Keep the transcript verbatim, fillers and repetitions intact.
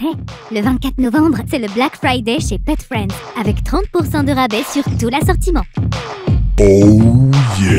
Hey, le vingt-quatre novembre, c'est le Black Friday chez Pet Friends, avec trente pour cent de rabais sur tout l'assortiment. Oh yeah!